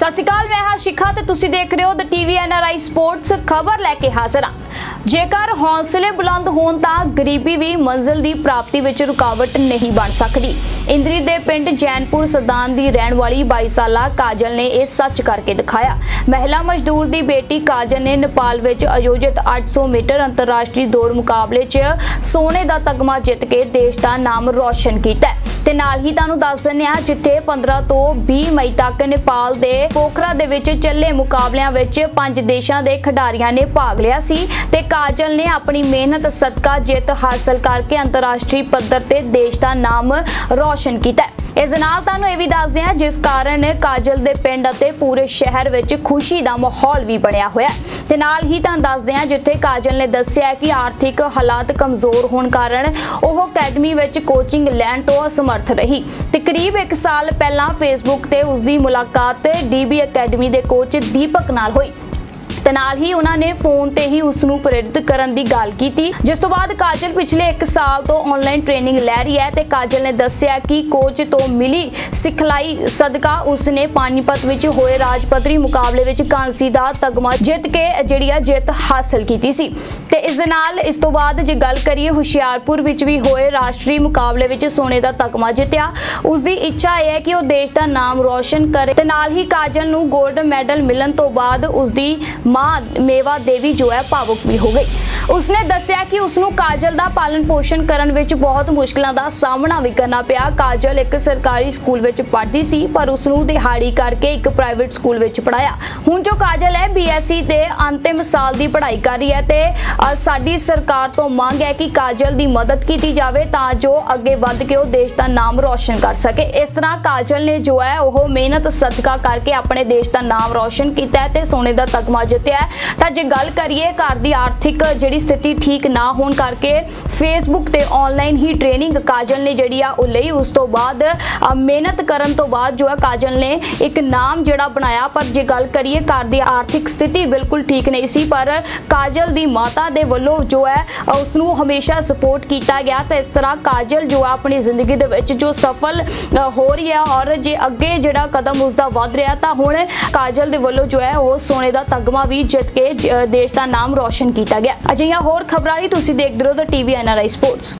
सत श्री अकाल, मैं हां शिखा ते तुसीं देख रहे हो द टीवी NRI स्पोर्ट्स। खबर लैके हाजिर हां। जेकर हौसले बुलंद होण तां गरीबी भी मंजिल की प्राप्ति विच रुकावट नहीं बन सकती। इंद्री दे पिंड जैनपुर सदान की रहण वाली 22 साला काजल ने यह सच करके दिखाया। महिला मजदूर की बेटी काजल ने नेपाल विच आयोजित 800 मीटर अंतरराष्ट्रीय दौड़ मुकाबले च सोने का तगमा जित के देश का नाम रोशन किया। ते नाल ही तुहानूं दस दिंदे हां जिथे 15 तो 20 मई तक नेपाल दे पोखरा दे विच चले मुकाबलियां विच 5 देशां दे खिडारियां ने भाग लिया सी ते काजल ने अपनी मेहनत सदका जित हासिल करके अंतरराष्ट्रीय पद्धर ते देश का नाम रोशन किया। इस नाल तुहानूं इह वी दस दिंदे हां जिस कारण काजल दे पिंड अते पूरे शहर विच खुशी दा माहौल भी बनिया होया ते नाल ही तुहानूं दस दिंदे हां जिथे काजल ने दस्सिया कि आर्थिक हालात कमजोर होने कारण ओह अकैडमी विच कोचिंग लैण तो असमर्थ रही ते करीब 1 साल पहला फेसबुक ते उसकी मुलाकात DB अकैडमी के कोच दीपक नाल हुई ते नाल ही उन्होंने फोन ते ही उसनूं प्रेरित करन दी गल कीती। जिस तो बाद काजल पिछले 1 साल तो ऑनलाइन ट्रेनिंग लै रही है ते काजल ने दस्सिया कि कोच तो मिली सिखलाई सदका उसने पानीपत विच होए राज पद्धरी मुकाबले विच कांसी दा तगमा जित के जित हासिल कीती सी ते इस दे नाल इस तो बाद जे गल करिए हुशियारपुर विच भी होए राष्ट्रीय मुकाबले विच सोने दा तगमा जित्या। उसकी इच्छा है कि वह देश का नाम रोशन करे ते नाल ही काजल नूं गोल्ड मैडल मिलन तो बाद उसकी मां मेवा देवी जो है भावुक भी हो गई। उसने दस्सिया कि उसनूं काजल का पालन पोषण करन विच बहुत मुश्किलों का सामना भी करना पिया। काजल एक सरकारी स्कूल विच पढ़ती सी पर उसनूं दिहाड़ी करके एक प्राइवेट स्कूल विच पढ़ाया। हुण जो काजल है BSc दे अंतिम साल की पढ़ाई कर रही है ते साडी सरकार तो मांग है कि काजल की मदद की जाए तां जो अगे वध के देश का नाम रोशन कर सके। इस तरह काजल ने जो है वह मेहनत सदका करके अपने देश का नाम रोशन किया ते सोने का तगमा जितया है। तां जे गल करिए घर की आर्थिक जिहड़ी स्थिति ठीक ना होने करके फेसबुक ते ऑनलाइन ही ट्रेनिंग काजल ने जिहड़ी आ लई। उस तो बाद मेहनत करन तो बाद जो है काजल ने एक नाम जिहड़ा बनाया। पर जे गल करिए घर की आर्थिक स्थिति बिल्कुल ठीक नहीं सी पर काजल दी माता दे वल्लों जो है उसनूं हमेशा सपोर्ट किया गया। तो इस तरह काजल जो है अपनी जिंदगी दे विच जो सफल हो रही है और जे अगे जिहड़ा कदम उसका वध रहा तां हुण काजल दे वल्लों जो है वो सोने का तगमा भी जित के देश का नाम रोशन किया गया। अजिहियां होर खबरां लई तुसीं देखदे रहो द टीवी NRI स्पोर्ट्स।